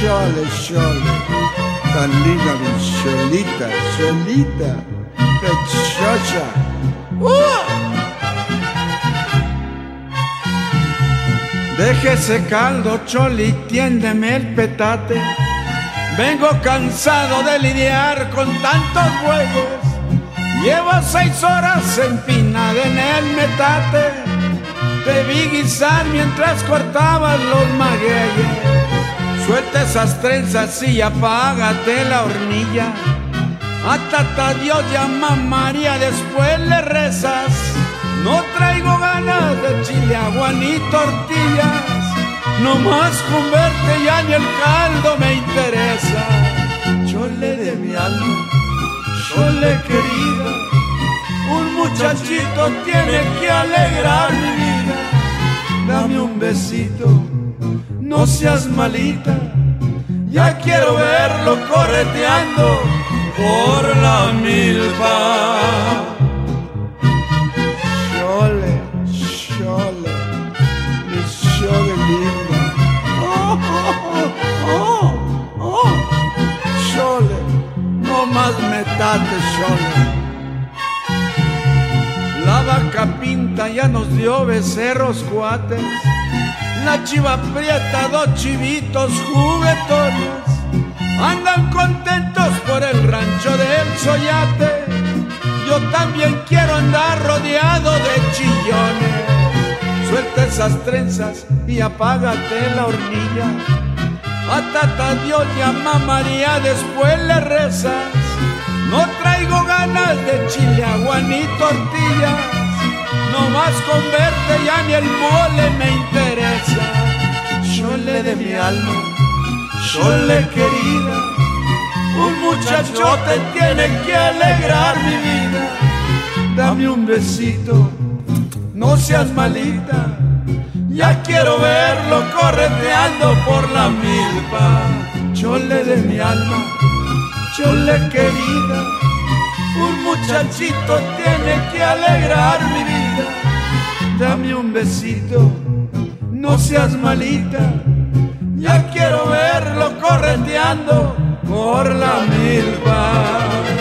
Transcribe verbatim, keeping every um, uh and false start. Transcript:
chole, chole, tan linda mi cholita, cholita, pechocha. ¡Uh! Deje ese caldo, chole, y tiéndeme el petate. Vengo cansado de lidiar con tantos bueyes. Llevo seis horas empinada en el metate. Te vi guisar mientras cortabas los magueyes. Suelta esas trenzas y apágate la hornilla. A tata Dios llama a María, después le rezas. No traigo ganas de chile, agua ni tortillas. Nomás con verte ya ni el caldo me interesa. Chole de mi alma, chole querida, un muchachito tiene que alegrar mi vida. Dame un besito, no seas malita, ya quiero verlo correteando por la milpa. Chole, chole, mi chole linda. Oh, oh, oh, oh, chole, no más metate, chole. La vaca pinta ya nos dio becerros cuates. La chiva prieta, dos chivitos juguetones. Andan contentos por el rancho del Soyate. Yo también quiero andar rodeado de chillones. Suelta esas trenzas y apágate la hornilla. A tata Dios llama a María, después le rezas. No traigo ganas de chile, agua ni tortillas. No más con verte ya ni el mole me interesa. Chole de mi alma, chole querida, un muchachote tiene que alegrar mi vida. Dame un besito, no seas malita, ya quiero verlo correteando por la milpa. Chole de mi alma, chole querida, un muchachito tiene que alegrar mi vida. Dame un besito, no seas malita, ya quiero verlo correteando por la milpa.